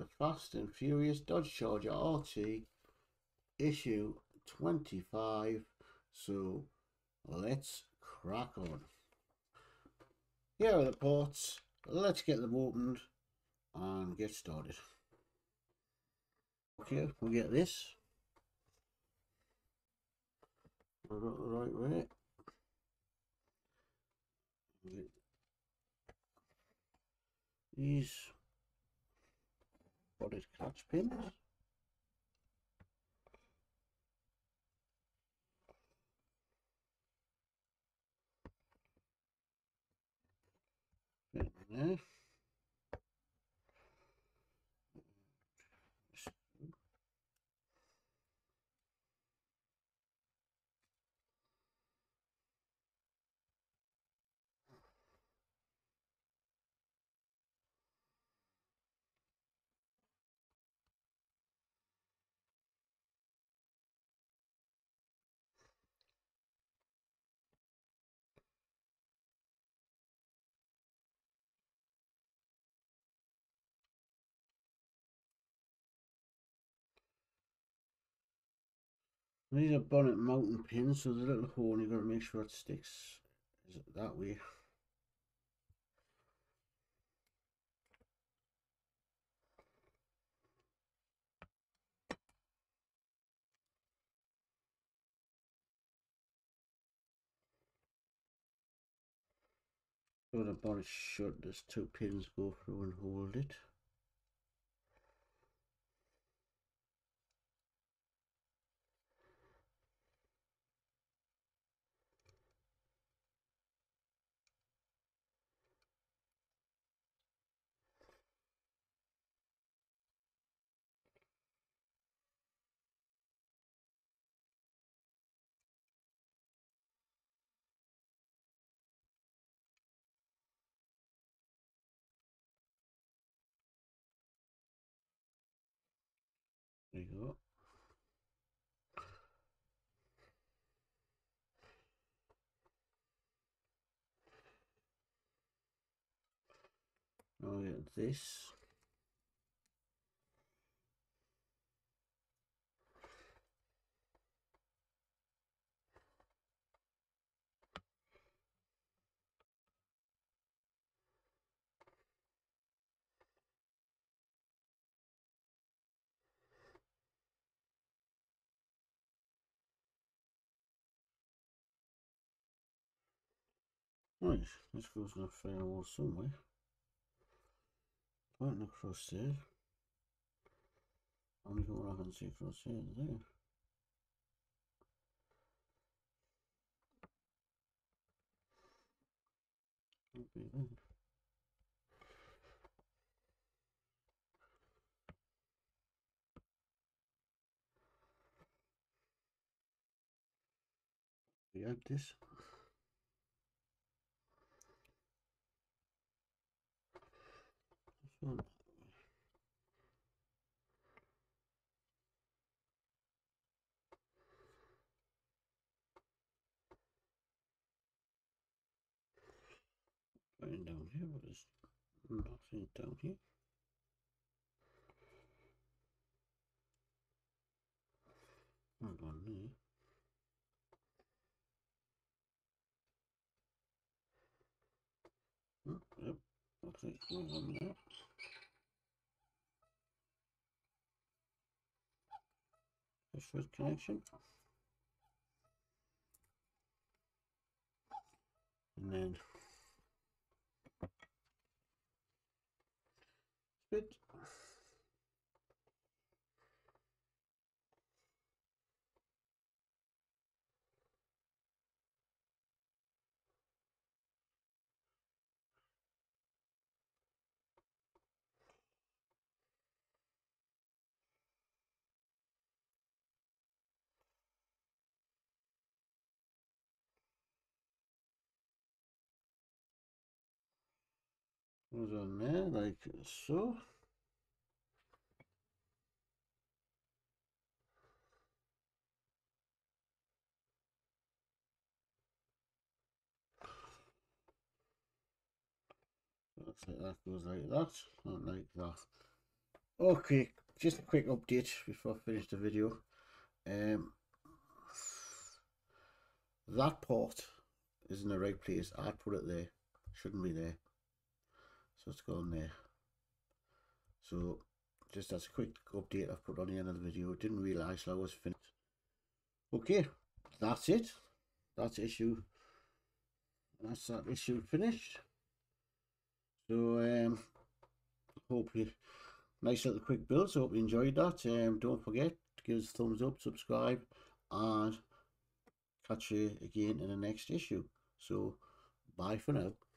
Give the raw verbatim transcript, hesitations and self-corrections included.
the Fast and Furious Dodge Charger R T issue twenty-five. So let's crack on. Here are the parts. Let's get them opened and get started. Okay, we get this. I got the right way. These body catch pins. There. These are bonnet mounting pins, so the little hole, you've got to make sure it sticks is it that way. So the bonnet shut, there's two pins go through and hold it. There you go. Now we get this. Right, this goes in a firewall somewhere. Pointing across there. Only what I can see across here there. That'd be there. We add this. This one. Going down here, but there's nothing down here. Not on there. Oh, yep, okay, going on there. The first connection. And then split. Goes on there like so. Looks like that goes like that, not like that. Okay, just a quick update before I finish the video. Um, that port is in the right place. I'd put it there. Shouldn't be there. So it's gone there. So just as a quick update I've put on the end of the video. Didn't realise I was finished. Okay, that's it. That's issue. That's that issue finished. So um, hope you nice little quick build. So hope you enjoyed that. Um, don't forget to give us a thumbs up, subscribe, and catch you again in the next issue. So bye for now.